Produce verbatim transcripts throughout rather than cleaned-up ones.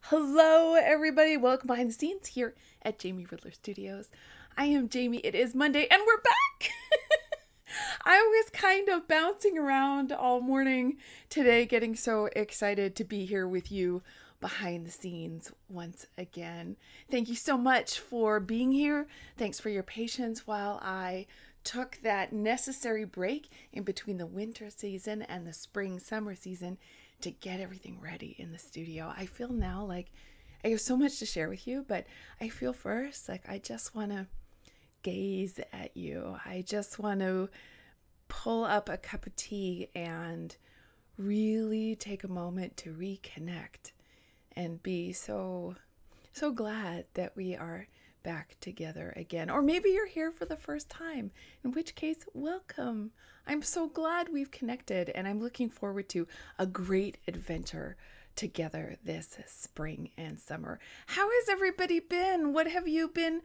Hello, everybody. Welcome behind the scenes here at Jamie Riddler Studios. I am Jamie. It is Monday, and we're back. I was kind of bouncing around all morning today, getting so excited to be here with you behind the scenes once again. Thank you so much for being here. Thanks for your patience while I took that necessary break in between the winter season and the spring summer season to get everything ready in the studio. I feel now like I have so much to share with you, but I feel first like I just want to gaze at you. I just want to pull up a cup of tea and really take a moment to reconnect and be so so glad that we are back together again. Or maybe you're here for the first time, in which case, welcome. I'm so glad we've connected, and I'm looking forward to a great adventure together this spring and summer. How has everybody been? What have you been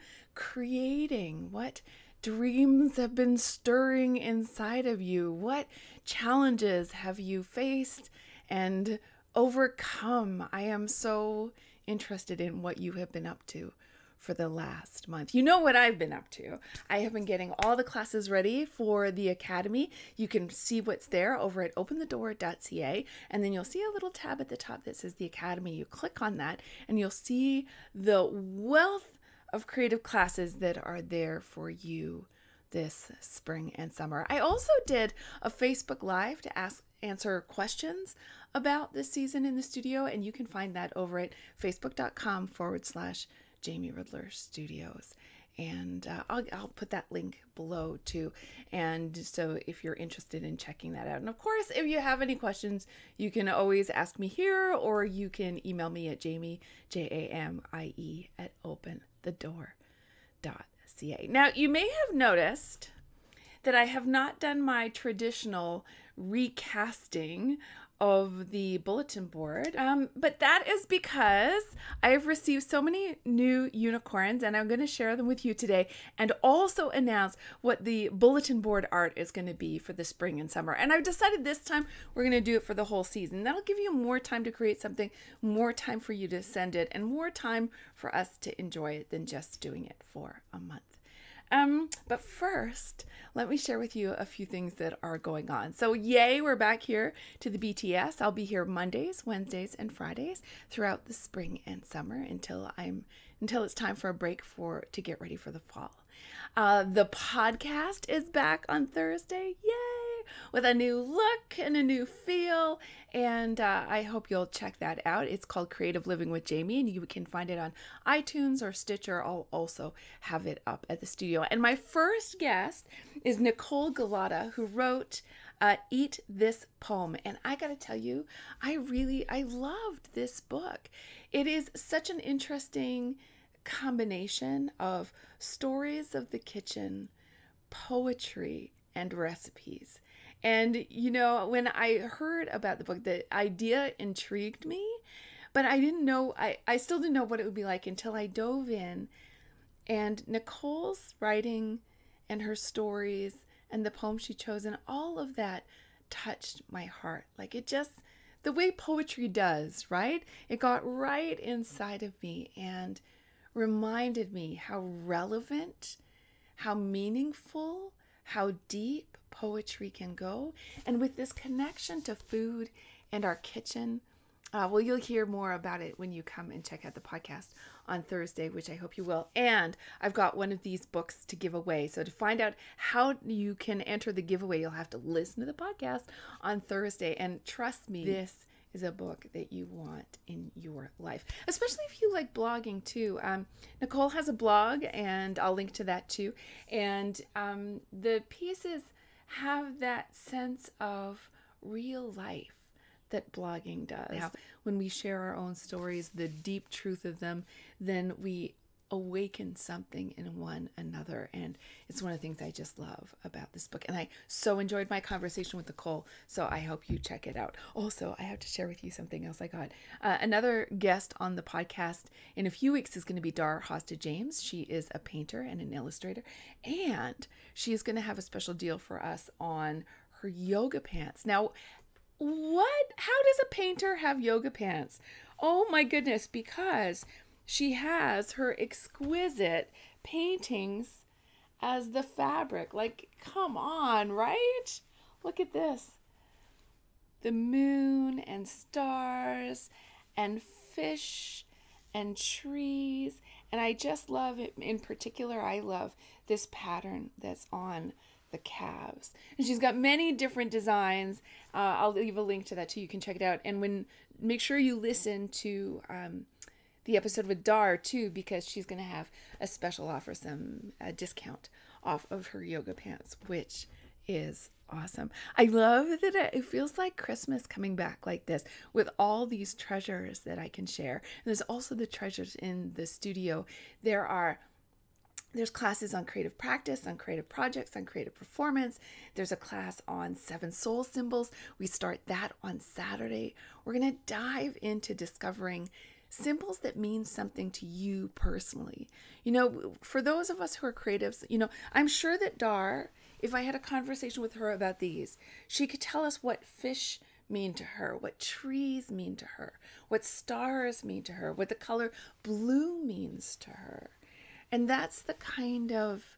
creating? What dreams have been stirring inside of you? What challenges have you faced and overcome? I am so interested in what you have been up to for the last month. You know what I've been up to. I have been getting all the classes ready for the Academy. You can see what's there over at open the door dot c a, and then you'll see a little tab at the top that says the Academy. You click on that and you'll see the wealth of creative classes that are there for you this spring and summer. I also did a Facebook Live to ask answer questions about this season in the studio, and you can find that over at facebook.com forward slash Jamie Riddler Studios. And uh, I'll, I'll put that link below too. And so if you're interested in checking that out. And of course, if you have any questions, you can always ask me here, or you can email me at Jamie, J A M I E, at open the door dot c a. Now, you may have noticed that I have not done my traditional recasting of the bulletin board, um, but that is because I have received so many new unicorns, and I'm going to share them with you today, and also announce what the bulletin board art is going to be for the spring and summer. And I've decided this time we're going to do it for the whole season. That'll give you more time to create something, more time for you to send it, and more time for us to enjoy it than just doing it for a month. Um, but first, let me share with you a few things that are going on. So yay, we're back here to the B T S. I'll be here Mondays, Wednesdays, and Fridays throughout the spring and summer until I'm until it's time for a break for to get ready for the fall. Uh, the podcast is back on Thursday, yay, with a new look and a new feel, and uh, I hope you'll check that out. It's called Creative Living with Jamie, and you can find it on iTunes or Stitcher. I'll also have it up at the studio. And my first guest is Nicole Galata, who wrote uh, Eat This Poem, and I gotta tell you, I really, I loved this book. It is such an interesting combination of stories of the kitchen, poetry, and recipes. And you know, when I heard about the book, the idea intrigued me, but I didn't know, I, I still didn't know what it would be like until I dove in. And Nicole's writing and her stories and the poems she chose and all of that touched my heart. Like it just, the way poetry does, right? It got right inside of me and reminded me how relevant, how meaningful, how deep poetry can go. And with this connection to food and our kitchen, uh, well, you'll hear more about it when you come and check out the podcast on Thursday, which I hope you will. And I've got one of these books to give away. So to find out how you can enter the giveaway, you'll have to listen to the podcast on Thursday. And trust me, this is a book that you want in your life, especially if you like blogging too. Um, Nicole has a blog, and I'll link to that too. And um, the pieces have that sense of real life that blogging does. Now, when we share our own stories, the deep truth of them, then we awaken something in one another. And it's one of the things I just love about this book. And I so enjoyed my conversation with Nicole, so I hope you check it out. Also, I have to share with you something else I got. Uh, another guest on the podcast in a few weeks is going to be Dar Hosta James. She is a painter and an illustrator, and she is going to have a special deal for us on her yoga pants. Now, what? How does a painter have yoga pants? Oh my goodness, because she has her exquisite paintings as the fabric. Like, come on, right? Look at this. The moon and stars and fish and trees. And I just love it. In particular, I love this pattern that's on the calves. And she's got many different designs. Uh, I'll leave a link to that too. You can check it out. And when make sure you listen to um, the episode with Dar too, because she's going to have a special offer, some uh, discount off of her yoga pants, which is awesome. I love that it feels like Christmas coming back like this with all these treasures that I can share. And there's also the treasures in the studio. There are There's classes on creative practice, on creative projects, on creative performance. There's a class on seven soul symbols. We start that on Saturday. We're going to dive into discovering symbols that mean something to you personally. You know, for those of us who are creatives, you know, I'm sure that Dar, if I had a conversation with her about these, she could tell us what fish mean to her, what trees mean to her, what stars mean to her, what the color blue means to her. And that's the kind of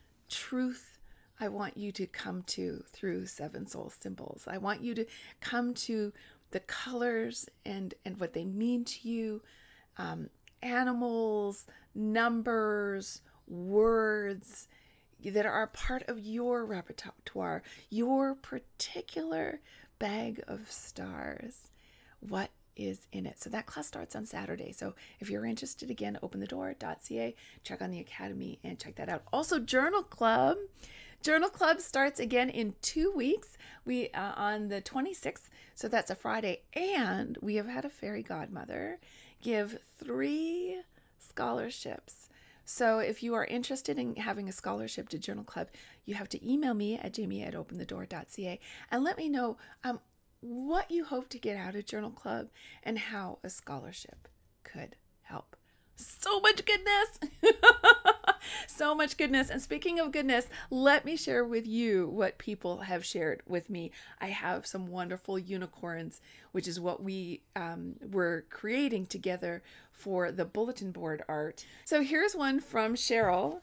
truth I want you to come to through Seven Soul Symbols. I want you to come to the colors and, and what they mean to you, um, animals, numbers, words that are part of your repertoire, your particular bag of stars. What is in it. So that class starts on Saturday. So if you're interested, again, open the door dot c a, check on the academy and check that out. Also, Journal Club. Journal Club starts again in two weeks. We uh, on the twenty-sixth, so that's a Friday, and we have had a fairy godmother give three scholarships. So if you are interested in having a scholarship to Journal Club, you have to email me at jamie at open the door dot c a and let me know um, what you hope to get out of Journal Club and how a scholarship could help. So much goodness. So much goodness. And speaking of goodness, let me share with you what people have shared with me. I have some wonderful unicorns, which is what we um, were creating together for the bulletin board art. So here's one from Cheryl.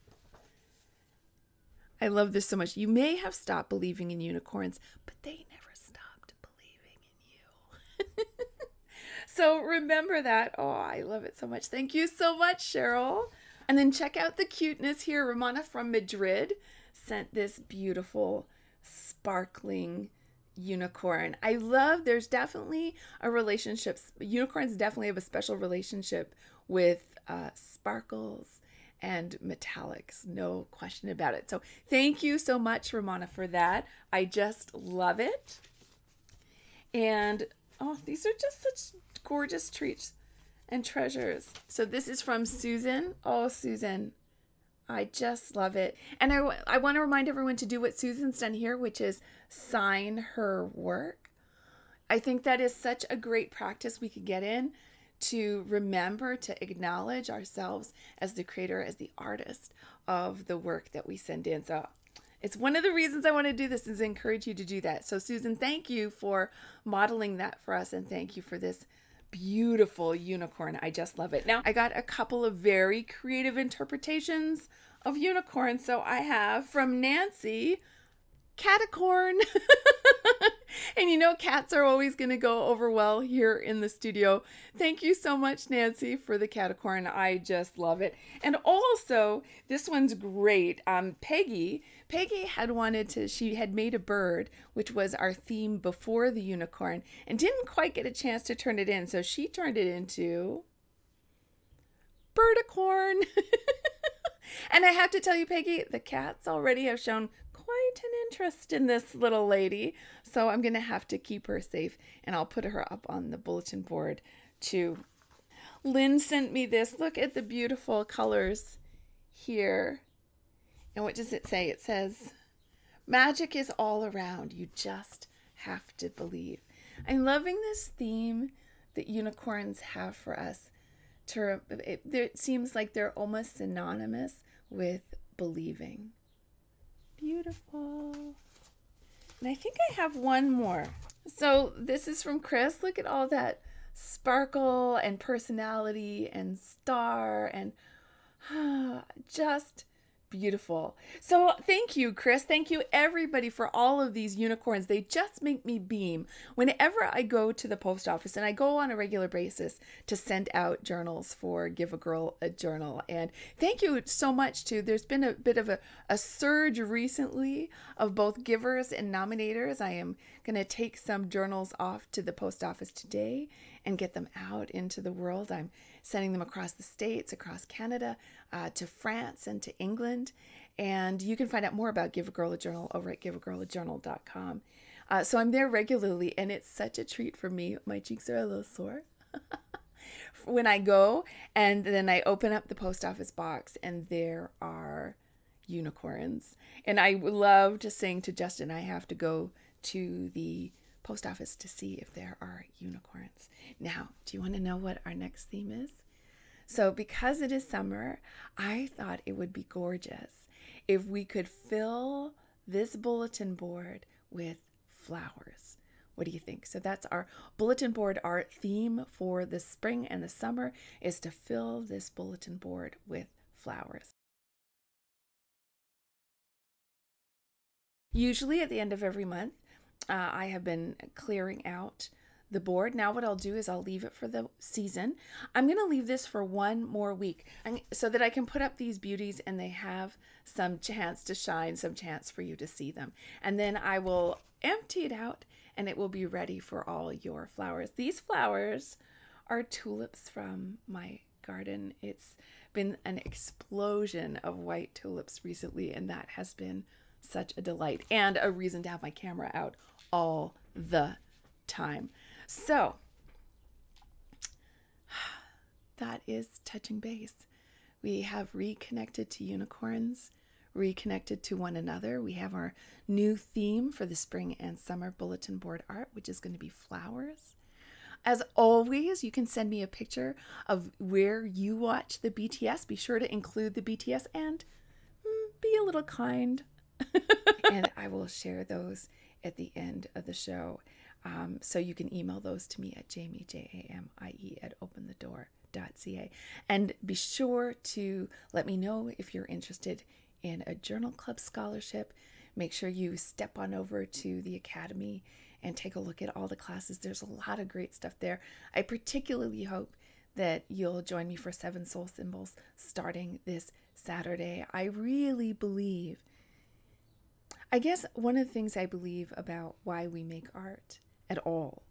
I love this so much. You may have stopped believing in unicorns, but they never stopped believing in you. So remember that. Oh, I love it so much. Thank you so much, Cheryl. And then check out the cuteness here. Romana from Madrid sent this beautiful, sparkling unicorn. I love, there's definitely a relationship. Unicorns definitely have a special relationship with uh, sparkles and metallics. No question about it. So thank you so much, Romana, for that. I just love it. And oh, these are just such gorgeous treats and treasures. So this is from Susan. Oh, Susan, I just love it. And I, I want to remind everyone to do what Susan's done here, which is sign her work. I think that is such a great practice we could get in to remember to acknowledge ourselves as the creator, as the artist of the work that we send in. So it's one of the reasons I want to do this is encourage you to do that. So Susan, thank you for modeling that for us. And thank you for this beautiful unicorn. I just love it. Now, I got a couple of very creative interpretations of unicorns. So I have from Nancy, catacorn. And you know, cats are always going to go over well here in the studio. Thank you so much, Nancy, for the catacorn. I just love it. And also, this one's great. Um, Peggy, Peggy had wanted to, she had made a bird, which was our theme before the unicorn, and didn't quite get a chance to turn it in. So she turned it into birdicorn. And I have to tell you, Peggy, the cats already have shown quite an interest in this little lady. So I'm going to have to keep her safe, and I'll put her up on the bulletin board too. Lynn sent me this. Look at the beautiful colors here. And what does it say? It says, magic is all around. You just have to believe. I'm loving this theme that unicorns have for us. To, it, it seems like they're almost synonymous with believing. Beautiful. And I think I have one more. So this is from Chris. Look at all that sparkle and personality and star and just beautiful. So thank you, Chris. Thank you, everybody, for all of these unicorns. They just make me beam. Whenever I go to the post office, and I go on a regular basis to send out journals for Give a Girl a Journal. And thank you so much to, there's been a bit of a, a surge recently of both givers and nominators. I am going to take some journals off to the post office today and get them out into the world. I'm sending them across the States, across Canada, uh, to France, and to England. And you can find out more about Give a Girl a Journal over at give a girl a journal dot com. Uh, so I'm there regularly, and it's such a treat for me. My cheeks are a little sore when I go, and then I open up the post office box, and there are unicorns. And I love to sing to Justin, I have to go to the post office to see if there are unicorns. Now, do you want to know what our next theme is? So because it is summer, I thought it would be gorgeous if we could fill this bulletin board with flowers. What do you think? So that's our bulletin board art theme for the spring and the summer, is to fill this bulletin board with flowers. Usually at the end of every month, uh, I have been clearing out the board. Now what I'll do is I'll leave it for the season. I'm going to leave this for one more week so that I can put up these beauties and they have some chance to shine, some chance for you to see them. And then I will empty it out and it will be ready for all your flowers. These flowers are tulips from my garden. It's been an explosion of white tulips recently, and that has been such a delight and a reason to have my camera out all the time. So that is touching base. We have reconnected to unicorns, reconnected to one another. We have our new theme for the spring and summer bulletin board art, which is going to be flowers. As always, you can send me a picture of where you watch the B T S. Be sure to include the B T S and mm, be a little kind. And I will share those at the end of the show. Um, so you can email those to me at Jamie, J A M I E, at open the door dot c a. And be sure to let me know if you're interested in a journal club scholarship. Make sure you step on over to the Academy and take a look at all the classes. There's a lot of great stuff there. I particularly hope that you'll join me for Seven Soul Symbols starting this Saturday. I really believe, I guess one of the things I believe about why we make art at all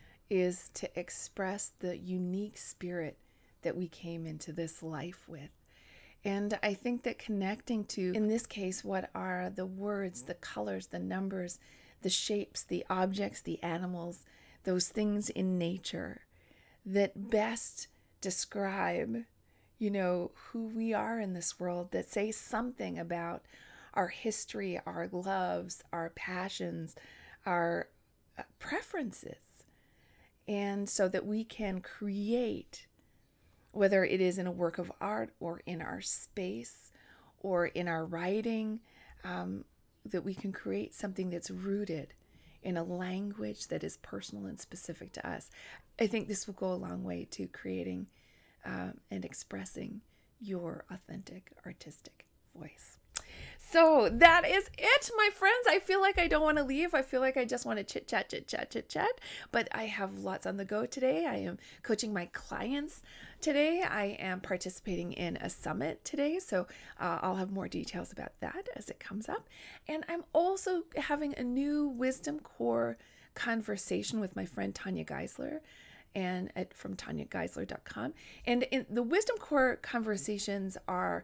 is to express the unique spirit that we came into this life with. And I think that connecting to, in this case, what are the words, the colors, the numbers, the shapes, the objects, the animals, those things in nature that best describe, you know, who we are in this world, that say something about our history, our loves, our passions, our preferences. And so that we can create, whether it is in a work of art or in our space or in our writing, um, that we can create something that's rooted in a language that is personal and specific to us. I think this will go a long way to creating um, and expressing your authentic artistic voice. So that is it, my friends. I feel like I don't want to leave. I feel like I just want to chit chat, chit chat, chit chat. But I have lots on the go today. I am coaching my clients today. I am participating in a summit today. So uh, I'll have more details about that as it comes up. And I'm also having a new Wisdom Core conversation with my friend Tanya Geisler, and at from tanya geisler dot com. And in the Wisdom Core conversations are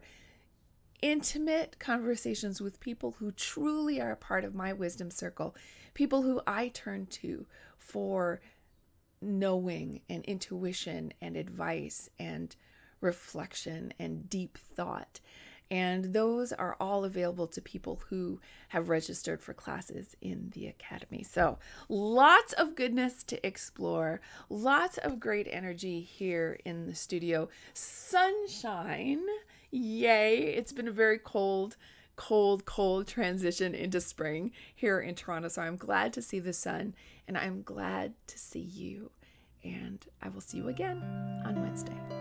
intimate conversations with people who truly are a part of my wisdom circle, people who I turn to for knowing and intuition and advice and reflection and deep thought. And those are all available to people who have registered for classes in the Academy. So lots of goodness to explore, lots of great energy here in the studio. Sunshine. Yay. It's been a very cold, cold, cold transition into spring here in Toronto. So I'm glad to see the sun and I'm glad to see you. And I will see you again on Wednesday.